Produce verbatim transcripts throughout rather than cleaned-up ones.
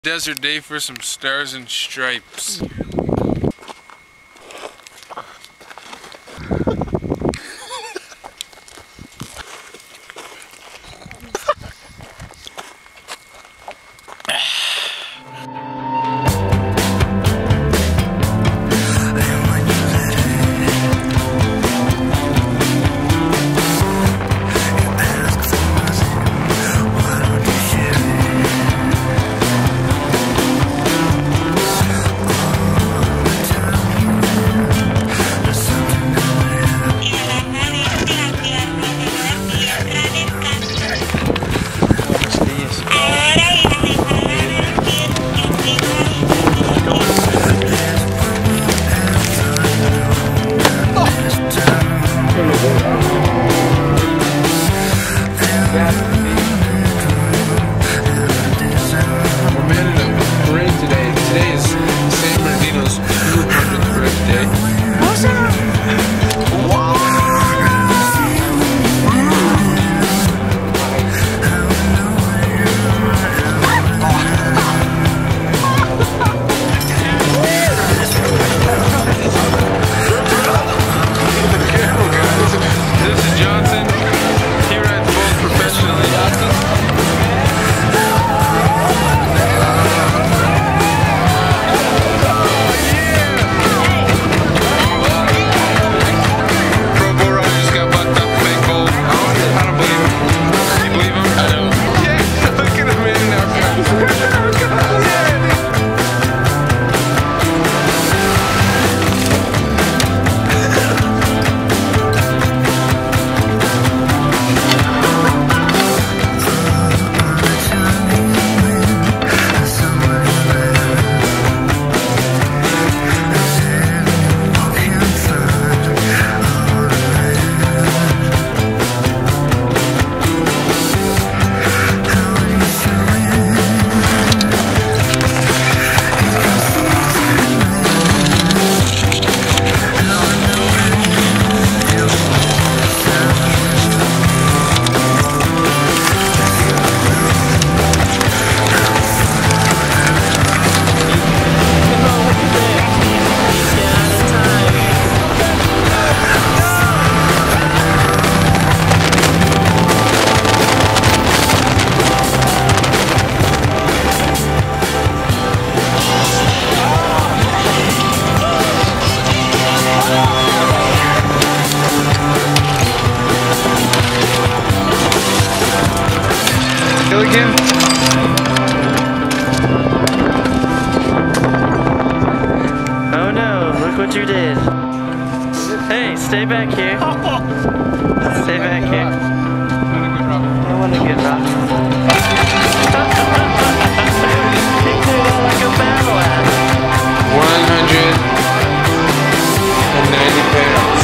Desert day for some stars and stripes. We're made in a parade today. Today is San Bernardino's two hundredth birthday. This is Johnson. He rides both professionally. Pro Bowl Rogers got bucked up to make bowl. I don't believe him. You believe him? I don't. Yeah, look at him in there. Again? Oh no, look what you did. Hey, stay back here. Stay back here. I want a good rock. You played it like a battle axe. one hundred ninety pounds.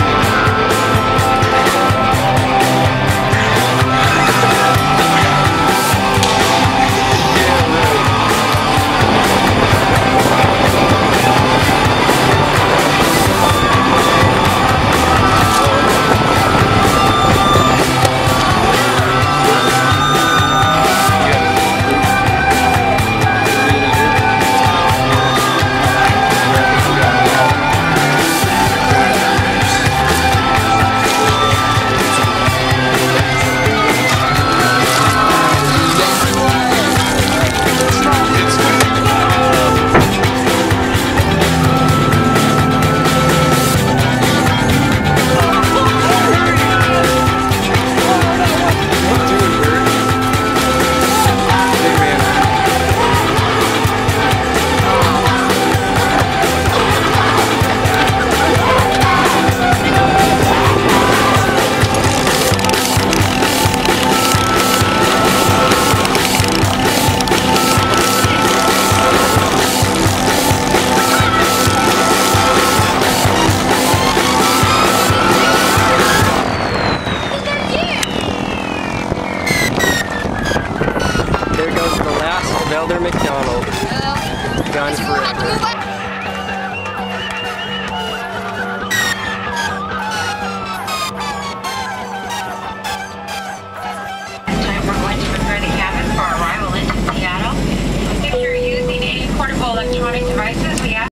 Elder MacDonald. Gone forever. Time we're going to prepare the cabin for arrival into Seattle. Picture Buenos días.